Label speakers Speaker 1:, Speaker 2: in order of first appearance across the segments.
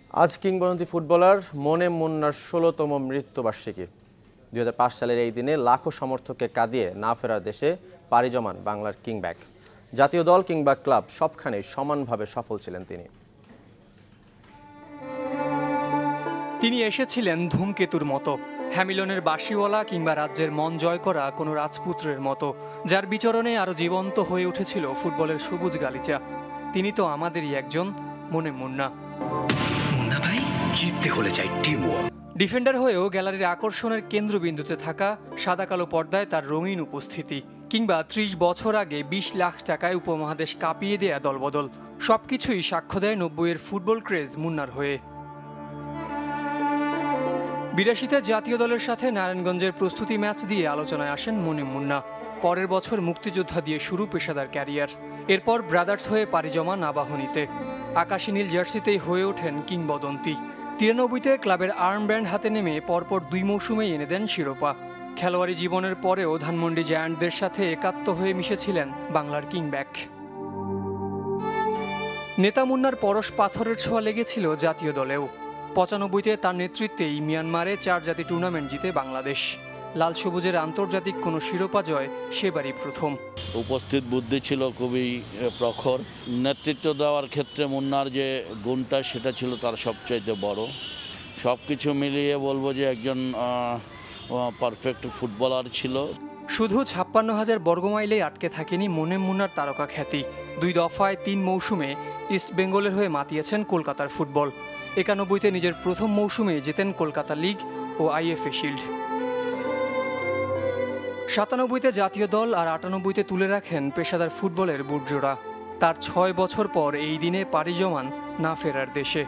Speaker 1: আজ কিংবদন্তি ফুটবলার মনে মুন্নার ১৬তম মৃত্যুবার্ষিকী। ২০০৫ সালের এই দিনে লাখো সমর্থককে কাঁদিয়ে না ফেরার দেশে পাড়ি জমান বাংলার কিংব্যাক। জাতীয় দল কিংবা ক্লাব সবখানেই সমানভাবে সফল ছিলেন
Speaker 2: তিনি এসেছিলেন ধূমকেতুর মতো, হ্যামিলনের বাঁশিওয়ালা কিংবা রাজ্যের মন জয় করা কোনো রাজপুত্রের মতো, যার বিচরণে আরও জীবন্ত হয়ে উঠেছিল ফুটবলের সবুজ গালিচা। তিনি তো আমাদেরই একজন, মনে মুন্না। ডিফেন্ডার হয়েও গ্যালারির আকর্ষণের কেন্দ্রবিন্দুতে থাকা, সাদা কালো পর্দায় তার রঙিন উপস্থিতি, কিংবা ৩০ বছর আগে ২০ লাখ টাকায় উপমহাদেশ কাঁপিয়ে দেয়া দলবদল, সবকিছুই সাক্ষ্য দেয় ৯০-এর ফুটবল ক্রেজ মুন্নার হয়ে। ৮২-তে জাতীয় দলের সাথে নারায়ণগঞ্জের প্রস্তুতি ম্যাচ দিয়ে আলোচনায় আসেন মনে মুন্না। পরের বছর মুক্তিযোদ্ধা দিয়ে শুরু পেশাদার ক্যারিয়ার। এরপর ব্রাদার্স হয়ে পাড়ি জমান আবাহনীতে। আকাশী নীল জার্সিতেই হয়ে ওঠেন কিংবদন্তি। ৯৩-তে ক্লাবের আর্মব্যান্ড হাতে নেমে পরপর ২ মৌসুমেই এনে দেন শিরোপা। খেলোয়াড়ি জীবনের পরেও ধানমন্ডি জায়ান্টদের সাথে একাত্ম হয়ে মিশেছিলেন বাংলার কিংব্যাক। নেতা মুন্নার পরশ পাথরের ছোঁয়া লেগেছিল জাতীয় দলেও। ৯৫-তে তার নেতৃত্বেই মিয়ানমারে ৪ জাতি টুর্নামেন্ট জিতে বাংলাদেশ। লাল সবুজের আন্তর্জাতিক কোনো শিরোপা জয় সেবারই প্রথম।
Speaker 3: উপস্থিত বুদ্ধি ছিল খুবই প্রখর। নেতৃত্ব দেওয়ার ক্ষেত্রে মুন্নার যে গুণটা, সেটা ছিল তার সবচাইতে বড়। সব কিছু মিলিয়ে বলবো যে একজন পারফেক্ট ফুটবলার ছিল।
Speaker 2: শুধু ৫৬,০০০ বর্গমাইলেই আটকে থাকেনি মনে মুন্নার তারকা খ্যাতি। ২ দফায় ৩ মৌসুমে ইস্ট বেঙ্গলের হয়ে মাতিয়েছেন কলকাতার ফুটবল। ৯১-তে নিজের প্রথম মৌসুমে জেতেন কলকাতা লিগ ও আইএফএ শিল্ড। ৯৭-তে জাতীয় দল আর ৯৮-তে তুলে রাখেন পেশাদার ফুটবলের বুটজোড়া। তার ৬ বছর পর এই দিনে পাড়ি জমান না ফেরার দেশে।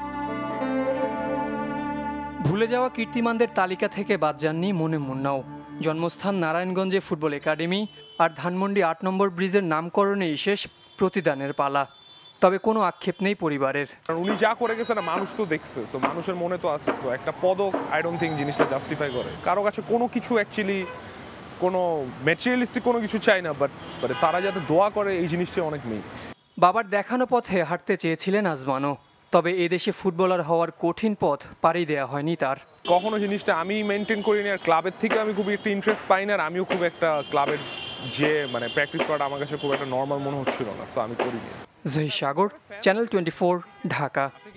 Speaker 2: ভুলে যাওয়া কীর্তিমানদের তালিকা থেকে বাদ যাননি মনে মুন্নাও। জন্মস্থান নারায়ণগঞ্জে ফুটবল একাডেমি আর ধানমন্ডি ৮ নম্বর ব্রিজের নামকরণেই শেষ প্রতিদানের পালা। তবে কোনো আক্ষেপ নেই পরিবারের।
Speaker 4: উনি যা করে গেছে না, মানুষ তো দেখছে, সো মানুষের মনে তো আছে। সো একটা পদক আই ডোন্ট থিঙ্ক জিনিসটা জাস্টিফাই করে। কারো কাছে কোনো কিছু অ্যাকচুয়ালি কোনো ম্যাটেরিয়ালিস্টিক কোনো কিছু চাই না, বাট তারা যাতে দোয়া করে এই জিনিসটা অনেক নেই।
Speaker 2: বাবার দেখানো পথে হাঁটতে চেয়েছিলেন আজমানও, তবে এদেশে ফুটবলার হওয়ার কঠিন পথ পাড়ি দেওয়া হয়নি তার।
Speaker 4: কখনো জিনিসটা আমি মেনটেন করিনি, আর ক্লাবের থেকে আমি খুব একটা ইন্টারেস্ট পাই না, আর আমিও খুব একটা ক্লাবের যে প্র্যাকটিস করাটা আমার কাছে খুব একটা নর্মাল মনে হচ্ছিল না, সো আমি করিনি।
Speaker 2: জহির সাগর, চ্যানেল 24, ঢাকা।